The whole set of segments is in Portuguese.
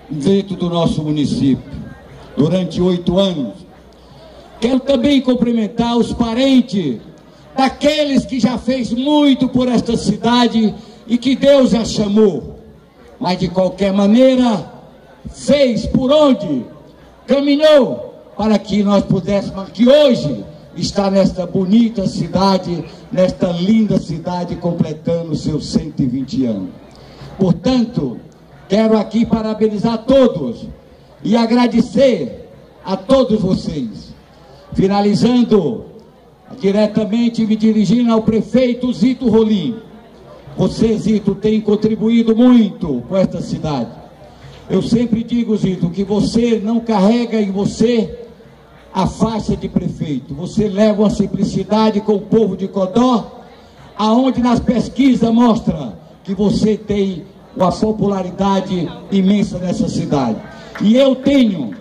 dentro do nosso município, durante 8 anos. Quero também cumprimentar os parentes daqueles que já fez muito por esta cidade e que Deus já chamou, mas de qualquer maneira fez por onde caminhou para que nós pudéssemos aqui hoje estar nesta bonita cidade, nesta linda cidade, completando seus 120 anos. Portanto, quero aqui parabenizar todos e agradecer a todos vocês. Finalizando, diretamente me dirigindo ao prefeito Zito Rolim. Você, Zito, tem contribuído muito com esta cidade. Eu sempre digo, Zito, que você não carrega em você a faixa de prefeito. Você leva uma simplicidade com o povo de Codó, aonde nas pesquisas mostra que você tem uma popularidade imensa nessa cidade. E eu tenho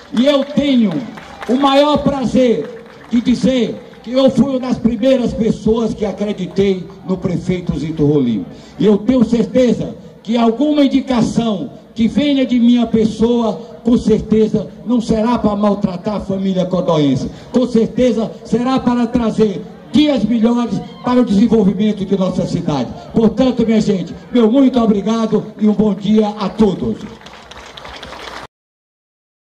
o maior prazer de dizer que eu fui uma das primeiras pessoas que acreditei no prefeito Zito Rolim. E eu tenho certeza que alguma indicação que venha de minha pessoa, com certeza não será para maltratar a família codoense. Com certeza será para trazer dias melhores para o desenvolvimento de nossa cidade. Portanto, minha gente, meu muito obrigado e um bom dia a todos.